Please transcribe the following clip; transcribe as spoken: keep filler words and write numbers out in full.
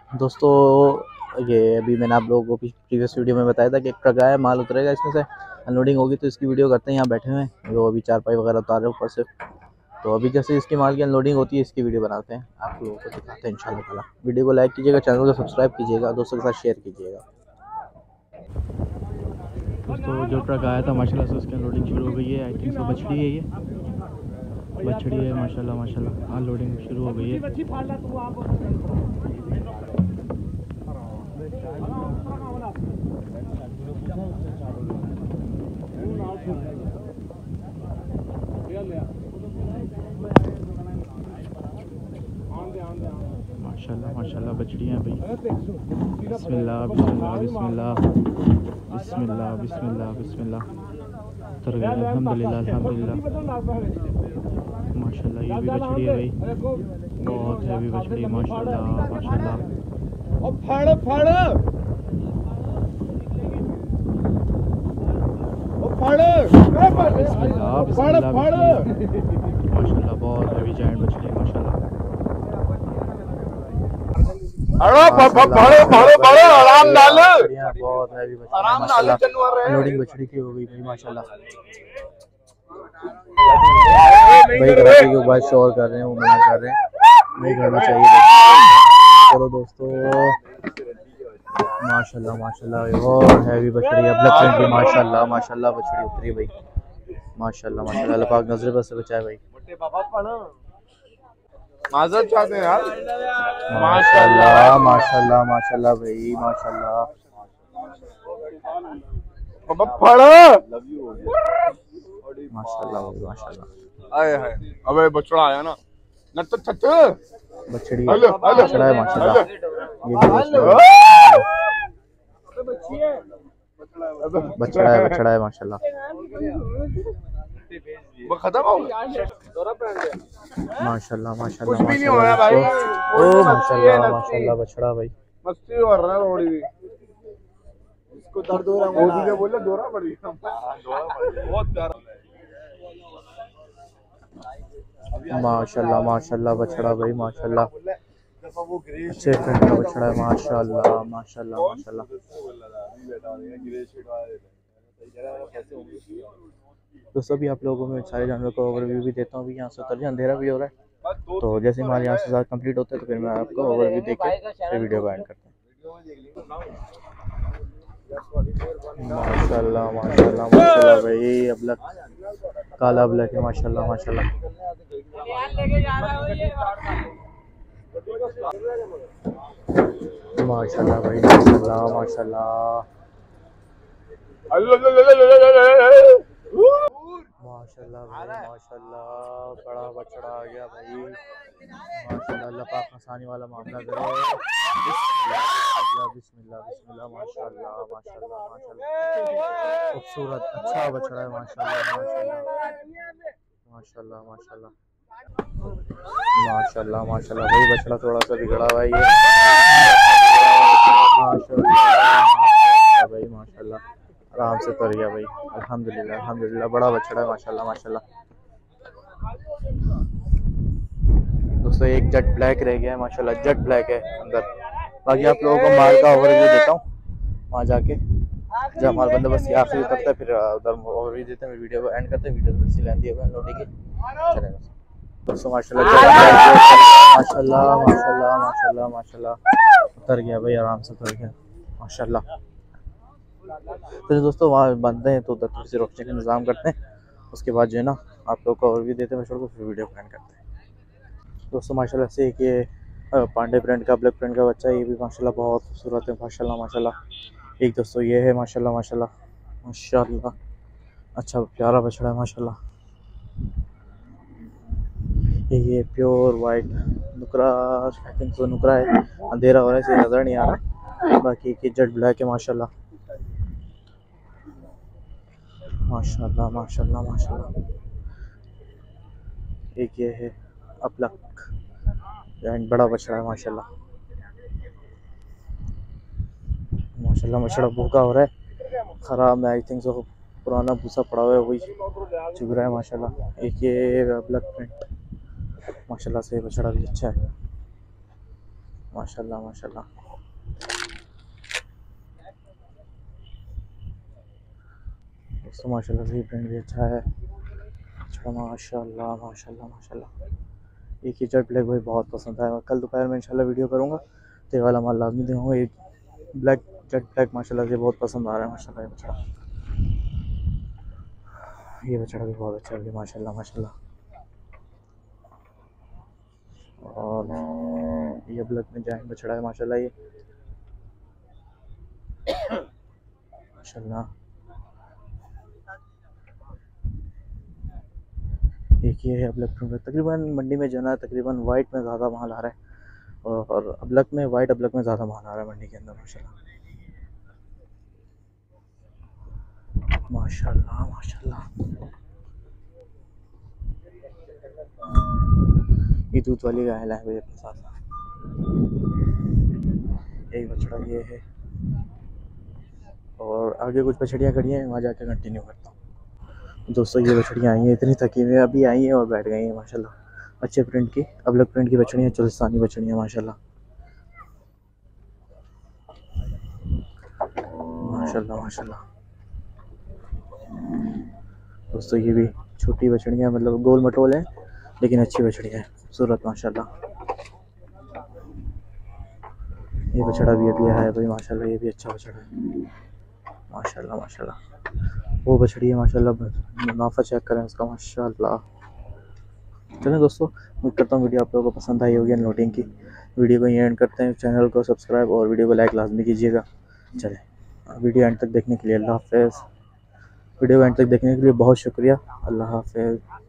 दोस्तों ये अभी मैंने आप लोगों को प्रीवियस वीडियो में बताया था कि एक ट्रक आया, माल उतरेगा, इसमें से अनलोडिंग होगी, तो इसकी वीडियो करते हैं। यहाँ बैठे हुए हैं वो अभी चारपाई वगैरह उतार रहे हैं ऊपर से। तो अभी जैसे इसकी माल की अनलोडिंग होती है इसकी वीडियो बनाते हैं, आप लोगों को दिखाते हैं इंशाल्लाह ताला। वीडियो को लाइक कीजिएगा, चैनल को सब्सक्राइब कीजिएगा, दोस्तों के साथ शेयर कीजिएगा। दोस्तों जो ट्रक आया था माशाल्लाह से उसकी अनलोडिंग शुरू हो गई है। आई थिंक सो बछड़ी है, ये बछड़ी है माशाल्लाह माशाल्लाह। अनलोडिंग शुरू हो गई है। माशाल्लाह माशाल्लाह बछड़ियाँ भाई। बिस्मिल्लाह बिस्मिल्लाह बिस्मिल्लाह बिस्मिल्लाह बिस्मिल्लाह बिस्मिल्लाह। उतर गई अल्हम्दुलिल्लाह अल्हम्दुलिल्लाह माशाल्लाह। ये भी बछड़ी है भाई, बहुत हैवी बछड़ी माशाल्लाह माशाल्लाह। फाड़ फाड़ बिस्मिल्लाह बिस्मिल्लाह माशाल्लाह। बहुत हैवी जायंट बछड़ी माशाल्लाह। आराम डाल, बहुत हैवी बछड़ी माशाल्लाह। अनलोडिंग बछड़ी की हो गई भाई माशाल्लाह। भाई कराटे के बाद शोर कर रहे हैं, वो मना कर रहे हैं, नहीं करना चाहिए। चलो दोस्तों माशाल्लाह माशाल्लाह। और हैवी बछड़ी है ब्लैक प्रिंट की माशाल्लाह माशाल्लाह। बछड़ी उतरी भाई माशाल्लाह माशाल्लाह। अल्लाह पाक नजर बस से बचाए भाई। माजर चाहते हैं यार। माशाल्लाह माशाल्लाह माशाल्लाह भाई माशाल्लाह। माशाल्लाह भाई माशाल्लाह। आए हाय, अबे बछड़ा आया ना नट छट बछड़ी बछड़ा है माशाल्लाह। ये भी बछड़ा है बछड़ा है माशाल्लाह। वो खत्म हो गया माशाल्लाह माशाल्लाह। कुछ भी नहीं होया भाई। ओ माशाल्लाह माशाल्लाह बछड़ा भाई। मस्ती कर रहा है थोड़ी भी। इसको दर्द हो रहा है, मोदी ने बोला दौरा पड़ गया। बहुत प्यारा माशाल्लाह माशाल्लाह बछड़ा भाई माशाल्लाह। अच्छे प्रिंट का बछड़ा है माशाल्लाह माशाल्लाह माशाल्लाह। दोस्तों अभी आप लोगों में सारे जानवरों का ओवरव्यू भी देता हूँ। अभी यहाँ से उतर जाए, अंधेरा भी हो रहा है, तो जैसे हमारे यहाँ से कंप्लीट होता है तो फिर मैं आपको ओवरव्यू देख के फिर वीडियो को एंड करता हूँ। माशाल्लाह माशाल्लाह माशाल्लाह भाई। अब ब्लैक काला ब्लैक है माशाल्लाह माशाल्लाह। माशाल्लाह भाई माशाल्लाह माशाल्लाह माशाल्लाह भाई माशाल्लाह। बड़ा बछड़ा आ गया भाई माशाल्लाह। अल्लाह पाक आसानी वाला मामला करे। बिस्मिल्लाह बिस्मिल्लाह बिस्मिल्लाह माशाल्लाह माशाल्लाह माशाल्लाह। खूबसूरत अच्छा बछड़ा है माशाल्लाह माशाल्लाह माशाल्लाह माशाल्लाह माशाल्लाह माशाल्लाह भाई। बछड़ा थोड़ा सा बिगड़ा हुआ है ये माशाल्लाह भाई माशाल्लाह। आराम से कर गया भाई अल्हम्दुलिल्लाह अल्हम्दुलिल्लाह। बड़ा बछड़ा है माशाल्लाह माशाल्लाह। दोस्तों एक जेट ब्लैक रह गया है माशाल्लाह, जेट ब्लैक है अंदर। बाकी आप लोगों को माल का ओवरव्यू देता हूँ वहाँ जाके, जब हमारा बंदोबस्त आखिरी करता है फिर उधर ओवरव्यू देते हैं, फिर वीडियो को एंड करते हैं। वीडियो थोड़ी सी लेंदी है लोडी की चलेगा। दोस्तों माशाल्लाह माशाल्लाह माशाल्लाह माशाल्लाह माशाल्लाह। उतर गया भाई आराम से उतर गया माशाल्लाह। तो दोस्तों वहाँ बंदे हैं तो उधर थोड़ी सी रोकने का इंतजाम करते हैं, उसके बाद जो है ना आप लोग को ओवरव्यू देते हैं छोड़ को फिर वीडियो को एंड करते हैं। दोस्तों माशाल्लाह से एक ये पांडे प्रिंट का ब्लैक प्रिंट का बच्चा, ये भी माशाल्लाह बहुत खूबसूरत है माशाल्लाह माशाल्लाह। एक दोस्तों ये है माशाल्लाह माशाल्लाह माशाल्लाह। अच्छा प्यारा बछड़ा है माशाल्लाह। ये प्योर वाइट नुकरा, आई थिंक तो नुकरा है, अंधेरा हो रहा है इसे नज़र नहीं आ रहा। बाकी की जेट ब्लैक है माशाल्लाह माशाल्लाह माशाल्लाह माशाल्लाह। एक ये है अपलक एंड बड़ा बछड़ा है माशाल्लाह माशाल्लाह। बछड़ा भूखा हो रहा है, ख़राब है आई थिंक सो, पुराना भूसा पड़ा हुआ है वही चुभ रहा है माशाल्लाह। एक ये ब्लैक प्रिंट माशाल्लाह से बछड़ा भी अच्छा है माशाल्लाह माशाल्लाह। दोस्तों माशाल्लाह से प्रिंट भी अच्छा है। अच्छा माशाल्लाह माशाल्लाह माशाल्लाह। एक ही जेट ब्लैक भाई बहुत पसंद आया। कल दोपहर में इंशाल्लाह वीडियो करूँगा तो ये वाला माल लाजमी दूँगा। एक ब्लैक जेट ब्लैक माशाल्लाह से बहुत पसंद आ रहा है माशाल्लाह। ये बछड़ा ये बछड़ा भी बहुत अच्छा है माशाल्लाह माशाल्लाह। और ये ब्लैक में जैक बछड़ा है माशाल्लाह। ये माशाल्लाह एक ये है ब्लैक में। तकरीबन मंडी में जो है ना तकरीबन वाइट में ज़्यादा माल आ रहा है और अब्लक में वाइट अब्लक में ज़्यादा माल आ रहा है मंडी के अंदर माशाल्लाह माशाल्लाह माशाल्लाह। ये दूध वाली गाय लाए भाई अपने साथ। एक बछड़ा ये है और आगे कुछ बछड़ियाँ खड़ी हैं, वहाँ जाके कंटिन्यू करता हूँ। दोस्तों ये बछड़ियाँ आई हैं, इतनी थकी हुई अभी आई हैं और बैठ गई हैं माशाल्लाह। अच्छे प्रिंट की अब्लक प्रिंट की बछड़ियाँ, चुलिस्तानी बछड़ियाँ माशाल्लाह माशाल्लाह माशाल्लाह। दोस्तों ये भी छोटी बछड़ियाँ मतलब गोल मटोल है लेकिन अच्छी बछड़ियाँ है, खूबसूरत माशाल्लाह। ये बछड़ा भी अभी आया है भाई माशाल्लाह। ये भी अच्छा बछड़ा है माशाल्लाह माशाल्लाह। वो बछड़ी है माशाल्लाह, मुनाफा चेक करें उसका माशाल्लाह। चलें दोस्तों उम्मीद करता हूँ वीडियो आप लोगों को पसंद आई होगी अनलोडिंग की। वीडियो को यहीं एंड करते हैं। चैनल को सब्सक्राइब और वीडियो को लाइक लाजमी कीजिएगा। चलें वीडियो एंड तक देखने के लिए अल्लाह हाफ़िज़। वीडियो एंड तक देखने के लिए बहुत शुक्रिया। अल्लाह हाफ़िज़।